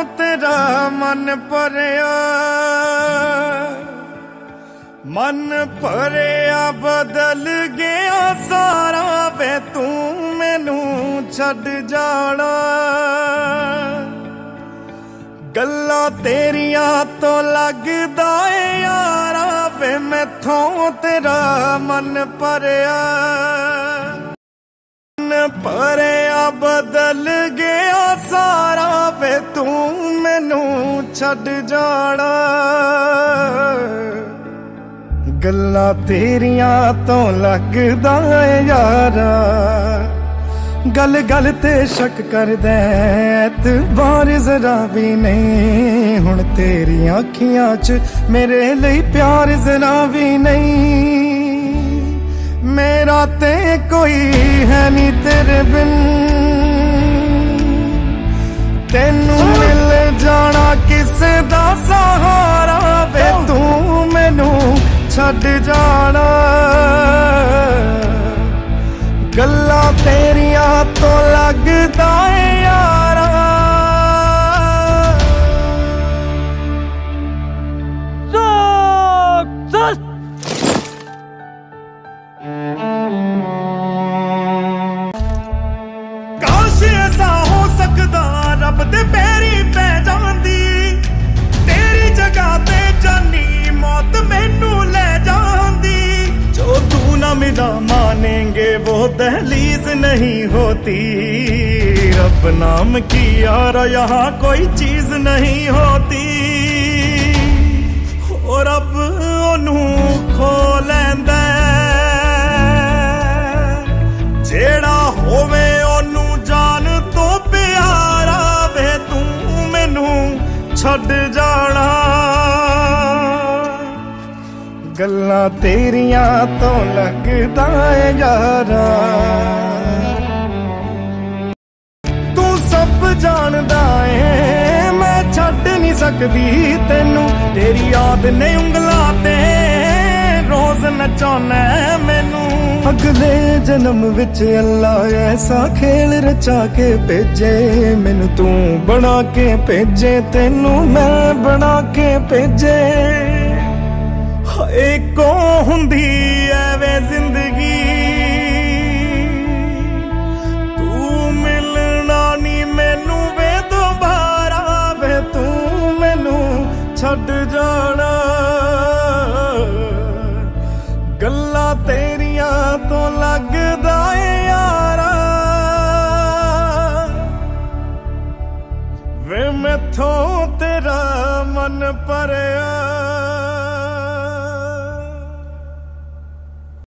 तेरा मन भरिया, मन भरिया बदल गया सारा वे तू मैनू छड़ जाना। गल्लां तेरिया तो लगदा है यारा वे मैथों तेरा मन भरिया, भरिया बदल गया सारा वे तू मैनू छड़ जाना। गल्लां तेरिया तो लगदा है यारा, गल गल ते शक करदा एतबार जरा भी नहीं। हुण तेरियां अखियां च मेरे लिए प्यार जरा भी नहीं। मेरा ते कोई है नी तेरे बिन, तेनू मिल जाना किसे दा सहारा वे तू मैनू छड़ जाना। गल्लां तेरिया तो लगदा है यारा। काश ऐसा हो सकदा रब दे पैरी पै जांदी, तेरी जगह ते जानी मौत मैनू ले जांदी। जो तू ना मिला मानेंगे वो दहलीज नहीं होती। रब नाम की यार यहाँ कोई चीज नहीं होती। और रब ओनू खो लैंदा जेड़ा होवे ओनू जान तो प्यारा वे तू मैनू छड़ जाना। गल्लां तेरिया तो लगदा है यारा, तू सब जानदा है मैं छड़ नहीं सकदी तेनू। तेरी याद ने उंगलां ते रोज नचाना मैनू। अगले जन्म विच अल्लाह ऐसा खेल रचा के भेजे मैनू, तू बना के भेजे तेनू मैं बना के भेजे। एको हुंदी ऐवे जिंदगी, तू मिलना नी मैनू वे दोबारा वे तू मैनू छड़ जाना। गल्लां तेरिया तो लगदा है यारा, वे मैथों तेरा मन भरिया।